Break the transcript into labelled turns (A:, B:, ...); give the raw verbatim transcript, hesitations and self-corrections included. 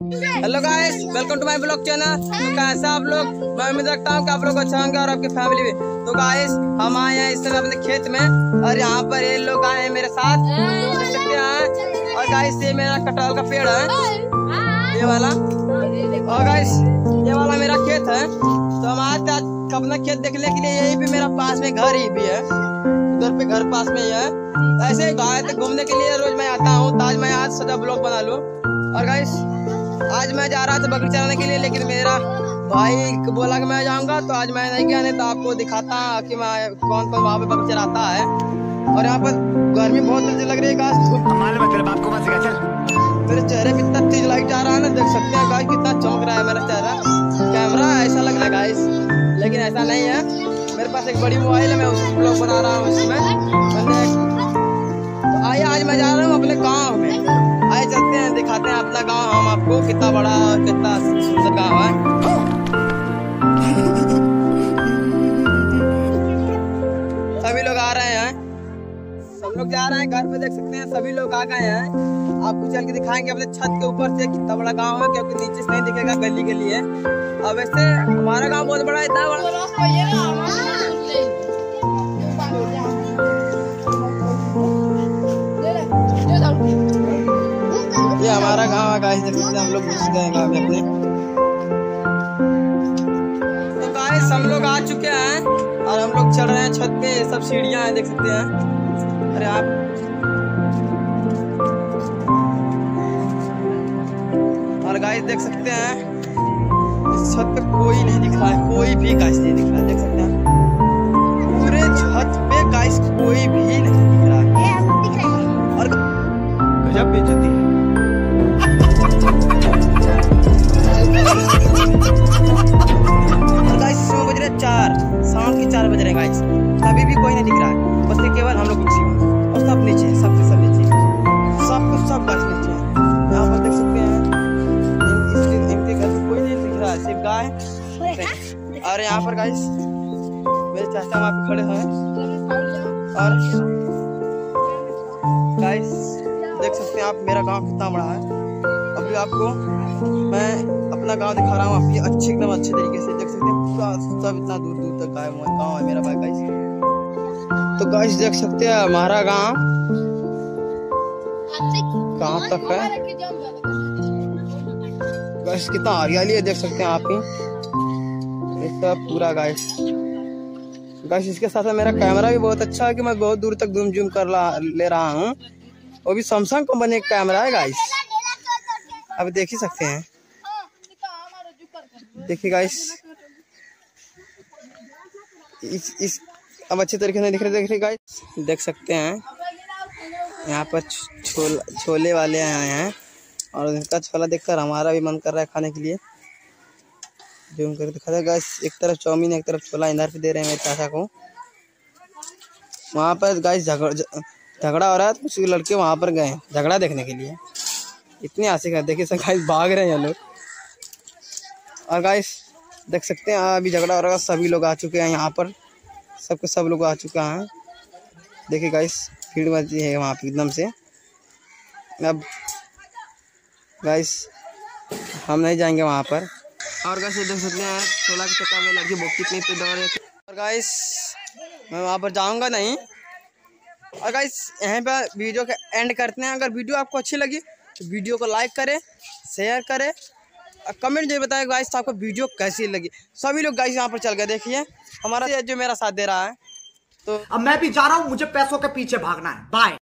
A: Hello guys, welcome to my blog channel. तो कैसे आप लोग? मैं उम्मीद रखता हूँ कि आप लोग अच्छा होंगे और आपकी फैमिली भी। तो गाइस, हम आए हैं इस समय अपने खेत में और यहाँ पर ये लोग आए हैं मेरे साथ, देख सकते हैं। और गाइस, ये मेरा कटहल का पेड़ है, ये वाला। और गाइस, ये वाला मेरा खेत है। तो हम आए थे अपना खेत देखने के लिए। यही पे मेरा पास में घर ही भी है, उधर पे घर पास में ही है। ऐसे आए थे घूमने के लिए, रोज मैं आता हूँ। तो आज मैं आज सजा ब्लॉग बना लूँ। और गाइस, आज मैं जा रहा था बकरी चराने के लिए, लेकिन मेरा भाई बोला कि मैं जाऊंगा, तो आज मैं नहीं गया। नहीं तो आपको दिखाता कि मैं कौन कौन वहाँ पे बकरी चराता है। और यहाँ पर गर्मी बहुत तेज लग रही है गाइस। मेरे चेहरे पे इतना तेज लाइट आ रहा है ना, देख सकते हैं गाइस कितना चमक रहा है मेरा चेहरा। कैमरा ऐसा लग रहा है गाइस, लेकिन ऐसा नहीं है। मेरे पास एक बड़ी मोबाइल है, मैं उसमें ब्लॉग बना रहा हूँ उसमें। तो आइए, आज मैं जा रहा हूँ अपने गाँव में। आइए चलते हैं, दिखाते हैं अपना गांव हम आपको, कितना बड़ा और कितना सुंदर गांव है। सभी लोग आ रहे हैं, सब लोग जा रहे हैं घर पे, देख सकते हैं सभी लोग आ गए हैं। आपको चल के दिखाएंगे अपने छत के ऊपर से कितना बड़ा गांव है, क्योंकि नीचे से नहीं दिखेगा गली के लिए। अब वैसे हमारा गांव बहुत बड़ा है, इतना बड़ा। ये हमारा गांव है गाइस, देख सकते हैं। हम लोग घुस गए गांव में अपने। तो गाइस, हम लोग आ चुके हैं और हम लोग चढ़ रहे हैं छत पे। ये सब सीढ़ियां हैं, देख सकते हैं। अरे आप और गाइस देख सकते हैं, इस छत पे कोई नहीं दिख रहा है, कोई भी गाइस नहीं दिख रहा है, देख सकते हैं। पूरे छत पे गाइस कोई भी नहीं दिख रहा है। और गजब बेइज्जती है। और गाइस, सुबह बज रहे चार, शाम के चार बज रहे गाइस, अभी भी कोई नहीं दिख रहा है। बस केवल हम लोग नीचे हैं और सब नीचे हैं, सब के सब नीचे, सब कुछ सब गाइस नीचे हैं। यहाँ पर देख सकते हैं इनके घर में कोई नहीं दिख रहा है, सिर्फ गाय। और यहाँ पर गाइस मेरे चाचा वहाँ पे खड़े हैं। और गाइस देख सकते हैं आप, मेरा गाँव कितना बड़ा है। अभी आपको मैं अपना गांव दिखा रहा हूँ, आपकी अच्छी एकदम अच्छे तरीके से देख सकते हैं। पूरा सब इतना दूर दूर तक गांव है मेरा भाई गाइस। तो गाइस देख सकते हैं हमारा गांव कहाँ तक है गाइस, कितना हरियाली है, देख सकते हैं आप ही। इसका पूरा गाइस गाइस इसके साथ मेरा कैमरा भी बहुत अच्छा है कि मैं बहुत दूर तक जूम जूम कर ले रहा हूँ। वो भी सैमसंग कंपनी का कैमरा है गाइस, अब देख ही सकते हैं। देखिए गाइस, इस इस अब अच्छे तरीके से दिख रहे देख रहे गाइस, देख सकते हैं। यहाँ पर छोल छोले वाले आए हैं और इनका छोला देखकर हमारा भी मन कर रहा है खाने के लिए। जूम करके दिखा रहा है गाइस, एक तरफ चाउमीन एक तरफ छोला इधर पे दे रहे हैं मेरे चाचा को। वहाँ पर गाइस झगड़ा झगड़ा हो रहा है, तो कुछ लड़के वहाँ पर गए झगड़ा देखने के लिए। इतनी आशिक है, देखिए सब गाइस भाग रहे हैं लोग। और गाइस देख सकते हैं अभी झगड़ा हो रहा है, सभी लोग आ चुके हैं यहाँ पर, सबके सब लोग आ चुका हैं। देखिए गाइस, भीड़ मची है वहाँ पे एकदम से। अब गाइस हम नहीं जाएंगे वहाँ पर। और गाइस देख सकते हैं छोला की चक्कर में लड़की बोक्ती इतनी पे दौड़ रही है। और गाइस मैं वहाँ पर जाऊँगा नहीं। और गाइस यहाँ पर वीडियो का एंड करते हैं। अगर वीडियो आपको अच्छी लगी तो वीडियो को लाइक करें, शेयर करें और कमेंट जो बताएं गाइस आपको वीडियो कैसी लगी। सभी लोग गाइस यहाँ पर चल गए, देखिए हमारा जो मेरा साथ दे रहा है। तो
B: अब मैं भी जा रहा हूँ, मुझे पैसों के पीछे भागना है। बाय।